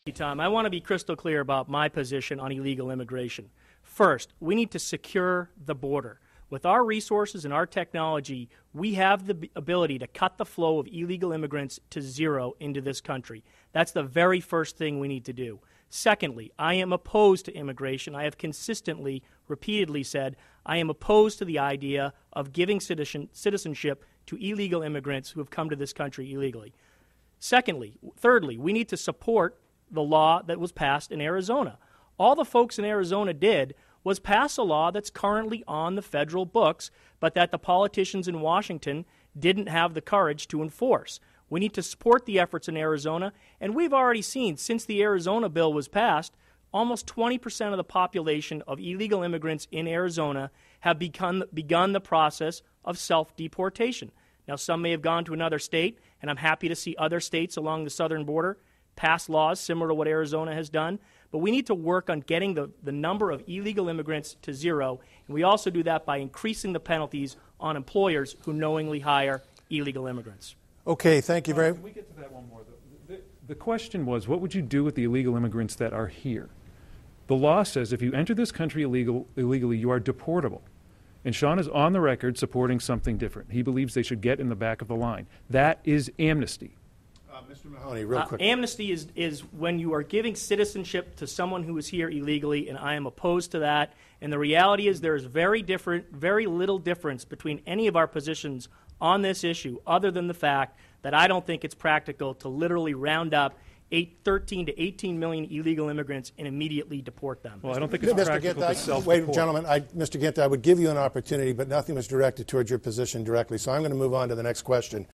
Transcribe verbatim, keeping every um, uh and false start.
Tom, I want to be crystal clear about my position on illegal immigration. First, we need to secure the border. With our resources and our technology, we have the ability to cut the flow of illegal immigrants to zero into this country. That's the very first thing we need to do. Secondly, I am opposed to immigration. I have consistently, repeatedly said, I am opposed to the idea of giving citizen, citizenship to illegal immigrants who have come to this country illegally. Secondly, thirdly, we need to support the law that was passed in Arizona. All the folks in Arizona did was pass a law that's currently on the federal books, but that the politicians in Washington didn't have the courage to enforce. We need to support the efforts in Arizona, and we've already seen, since the Arizona bill was passed, almost twenty percent of the population of illegal immigrants in Arizona have begun, begun the process of self-deportation. Now, some may have gone to another state, and I'm happy to see other states along the southern border pass laws similar to what Arizona has done. But we need to work on getting the, the number of illegal immigrants to zero, and we also do that by increasing the penalties on employers who knowingly hire illegal immigrants. Okay, thank you very much. Can we get to that one more? The, the, the question was, what would you do with the illegal immigrants that are here? The law says if you enter this country illegal, illegally, you are deportable. And Sean is on the record supporting something different. He believes they should get in the back of the line. That is amnesty. Uh, Mister Mahoney, real quick. Uh, amnesty is, is when you are giving citizenship to someone who is here illegally, and I am opposed to that. And the reality is there is very different, very little difference between any of our positions on this issue, other than the fact that I don't think it's practical to literally round up eight, thirteen to eighteen million illegal immigrants and immediately deport them. Well, I don't think it's Mister practical Ginta, to self-deport. wait, gentlemen, I, Mister Ginta, I would give you an opportunity, but nothing was directed towards your position directly. So I'm going to move on to the next question.